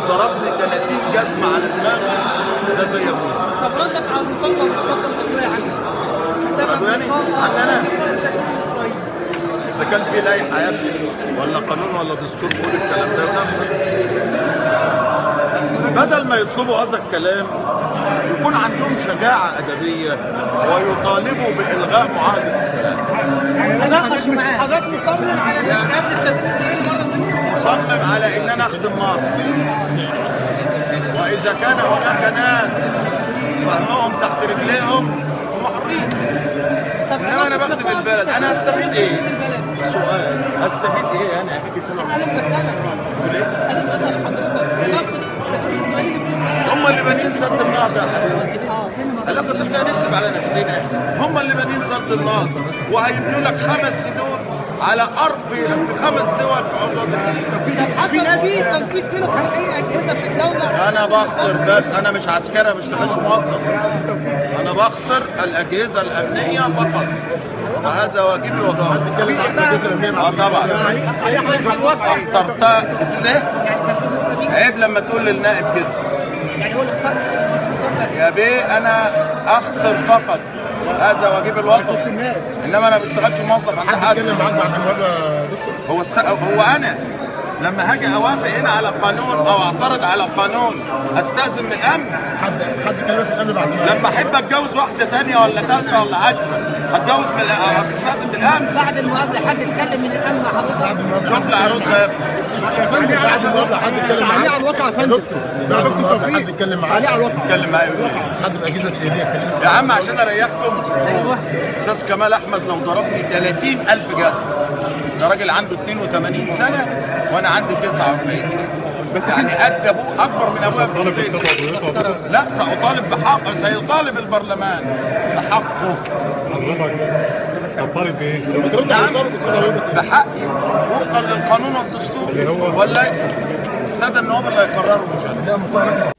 ضربني 30 جزمه على دماغي ده زي ابويا. طب ردك على المطالبه بالخطه المصريه عنك؟ يعني عننا اذا كان في لائحه يا ابني ولا قانون ولا دستور بيقول الكلام ده ينفذ. بدل ما يطلبوا هذا الكلام يكون عندهم شجاعه ادبيه ويطالبوا بالغاء معاهده السلام. حضرتك مصمم على انك تقابل السفير الاسرائيلي بره مصر؟ مصمم على ان انا اخدم مصر، واذا كان هناك ناس فهمهم تحت رجليهم هم حرين. انما انا بخدم البلد، انا هستفيد ايه؟ سؤال، هستفيد ايه انا؟ انا المساله ليه؟ انا المساله حضرتك علاقه السفير الاسرائيلي هم اللي بانيين سد النهضه يا حبيبي. علاقه احنا هنكسب على نفسنا، هم اللي بانيين سد النهضه وهيبنوا لك 5 سدود على ارض في 5 دول في عضوات. في تنسيق كده في اي اجهزه في الدوله. انا بخطر بس، انا مش عسكري، مش بشتغلش موظف. انا بخطر الاجهزه الامنيه فقط، وهذا واجبي وضعه. طبعا اخترتها. بتقول ايه؟ عيب لما تقول للنائب كده. يعني هو اللي اختار يا بيه انا اخطر فقط، هذا واجب الوطني، انما انا ما بشتغلش موظف عند حد. اتكلم معاك بعد المقابله يا دكتور. هو انا لما هاجي اوافق هنا على قانون او اعترض على قانون استاذن من الامن؟ حد كلمك من الامن بعد المقابله؟ لما احب اتجوز واحده ثانيه ولا ثالثه ولا 10 هتجوز هتستاذن من الامن؟ بعد المقابله حد اتكلم من الامن مع حضرتك؟ شوف العروسه يا فندم بعد المقابله حد اتكلم معاك؟ تعليق على الواقع يا فندم. بعد المقابله حد اتكلم معاك؟ تعليق على الواقع. اتكلم معايا حد من الاجهزه السياديه اتكلم يا عم عشان اريحكم. ايوه استاذ كمال احمد لو ضربني 30,000 جزمه، ده راجل عنده 82 سنه وانا عندي 49 سنه، بس يعني قد ابوه، اكبر من ابويا في السن. لا ساطالب بحقه، سيطالب البرلمان بحقه. هتطالب بايه؟ بحقي وفقا للقانون والدستور، ولا الساده النواب اللي هيقرروا مش انا.